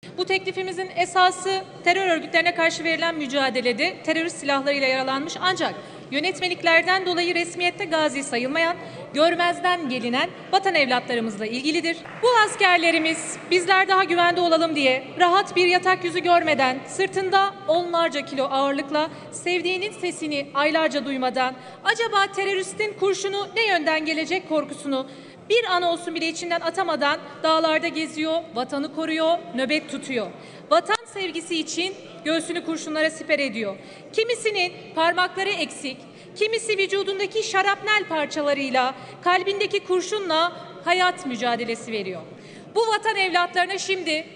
Bu teklifimizin esası terör örgütlerine karşı verilen mücadelede terörist silahlarıyla yaralanmış ancak yönetmeliklerden dolayı resmiyette gazi sayılmayan, görmezden gelinen vatan evlatlarımızla ilgilidir. Bu askerlerimiz bizler daha güvende olalım diye rahat bir yatak yüzü görmeden, sırtında onlarca kilo ağırlıkla sevdiğinin sesini aylarca duymadan, acaba teröristin kurşunu ne yönden gelecek korkusunu bir an olsun bile içinden atamadan dağlarda geziyor, vatanı koruyor, nöbet tutuyor. Vatan sevgisi için göğsünü kurşunlara siper ediyor. Kimisinin parmakları eksik, kimisi vücudundaki şarapnel parçalarıyla, kalbindeki kurşunla hayat mücadelesi veriyor. Bu vatan evlatlarına şimdi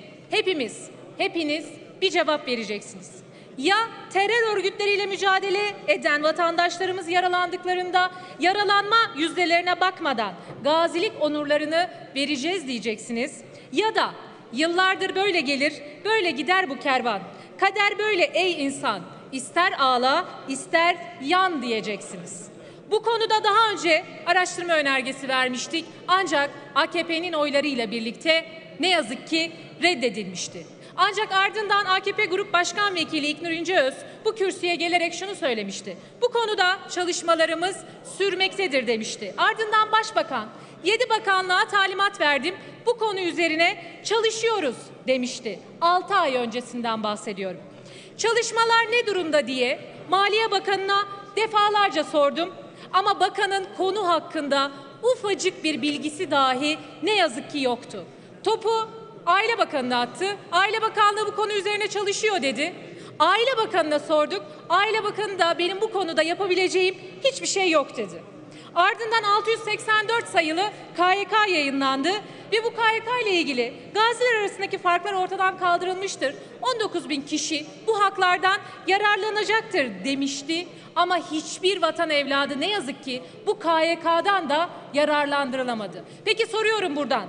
hepiniz bir cevap vereceksiniz. Ya terör örgütleriyle mücadele eden vatandaşlarımız yaralandıklarında yaralanma yüzdelerine bakmadan gazilik onurlarını vereceğiz diyeceksiniz. Ya da yıllardır böyle gelir, böyle gider bu kervan. Kader böyle ey insan, ister ağla, ister yan diyeceksiniz. Bu konuda daha önce araştırma önergesi vermiştik ancak AKP'nin oylarıyla birlikte ne yazık ki reddedilmişti. Ancak ardından AKP Grup Başkan Vekili İlknur İnceöz bu kürsüye gelerek şunu söylemişti. Bu konuda çalışmalarımız sürmektedir demişti. Ardından Başbakan 7 bakanlığa talimat verdim. Bu konu üzerine çalışıyoruz demişti. 6 ay öncesinden bahsediyorum. Çalışmalar ne durumda diye Maliye Bakanı'na defalarca sordum. Ama bakanın konu hakkında ufacık bir bilgisi dahi ne yazık ki yoktu. Topu Aile Bakanı'na attı. Aile Bakanlığı bu konu üzerine çalışıyor dedi. Aile Bakanı'na sorduk. Aile Bakanı da benim bu konuda yapabileceğim hiçbir şey yok dedi. Ardından 684 sayılı KYK yayınlandı ve bu KYK ile ilgili gaziler arasındaki farklar ortadan kaldırılmıştır. 19.000 kişi bu haklardan yararlanacaktır demişti. Ama hiçbir vatan evladı ne yazık ki bu KYK'dan da yararlandırılamadı. Peki soruyorum buradan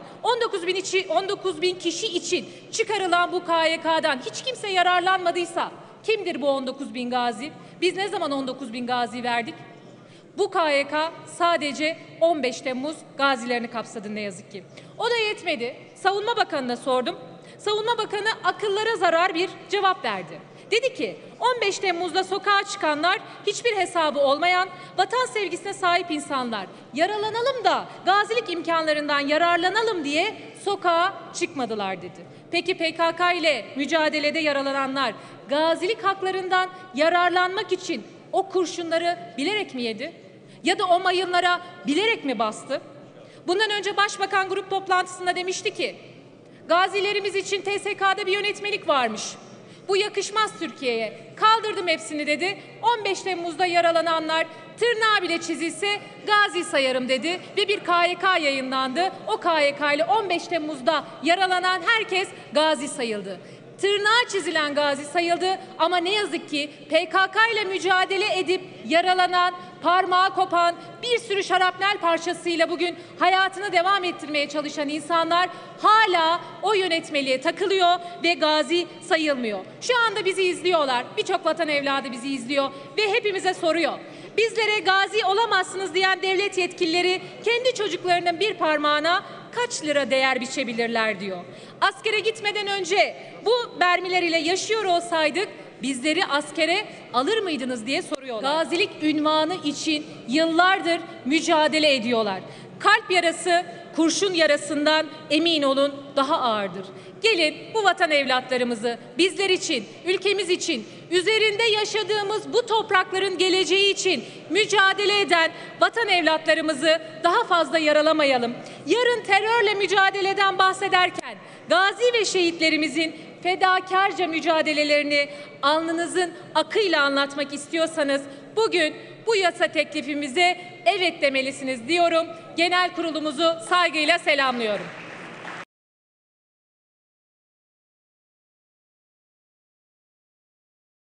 19.000 kişi için çıkarılan bu KYK'dan hiç kimse yararlanmadıysa kimdir bu 19.000 gazi? Biz ne zaman 19.000 gazi verdik? Bu KYK sadece 15 Temmuz gazilerini kapsadı ne yazık ki. O da yetmedi. Savunma Bakanı'na sordum. Savunma Bakanı akıllara zarar bir cevap verdi. Dedi ki 15 Temmuz'da sokağa çıkanlar hiçbir hesabı olmayan vatan sevgisine sahip insanlar. Yaralanalım da gazilik imkanlarından yararlanalım diye sokağa çıkmadılar dedi. Peki PKK ile mücadelede yaralananlar gazilik haklarından yararlanmak için o kurşunları bilerek mi yedi? Ya da o mayınlara bilerek mi bastı? Bundan önce Başbakan grup toplantısında demişti ki gazilerimiz için TSK'da bir yönetmelik varmış. Bu yakışmaz Türkiye'ye. Kaldırdım hepsini dedi. 15 Temmuz'da yaralananlar tırnağı bile çizilse gazi sayarım dedi ve bir KYK yayınlandı. O KYK ile 15 Temmuz'da yaralanan herkes gazi sayıldı. Tırnağı çizilen gazi sayıldı ama ne yazık ki PKK ile mücadele edip yaralanan, parmağı kopan bir sürü şarapnel parçasıyla bugün hayatını devam ettirmeye çalışan insanlar hala o yönetmeliğe takılıyor ve gazi sayılmıyor. Şu anda bizi izliyorlar, birçok vatan evladı bizi izliyor ve hepimize soruyor. Bizlere gazi olamazsınız diyen devlet yetkilileri kendi çocuklarının bir parmağına kaç lira değer biçebilirler diyor. Askere gitmeden önce bu mermiler ile yaşıyor olsaydık bizleri askere alır mıydınız diye soruyorlar. Gazilik ünvanı için yıllardır mücadele ediyorlar. Kalp yarası kurşun yarasından emin olun daha ağırdır. Gelin bu vatan evlatlarımızı bizler için, ülkemiz için, üzerinde yaşadığımız bu toprakların geleceği için mücadele eden vatan evlatlarımızı daha fazla yaralamayalım. Yarın terörle mücadeleden bahsederken gazi ve şehitlerimizin fedakarca mücadelelerini alnınızın akıyla anlatmak istiyorsanız bugün bu yasa teklifimize evet demelisiniz diyorum. Genel kurulumuzu saygıyla selamlıyorum.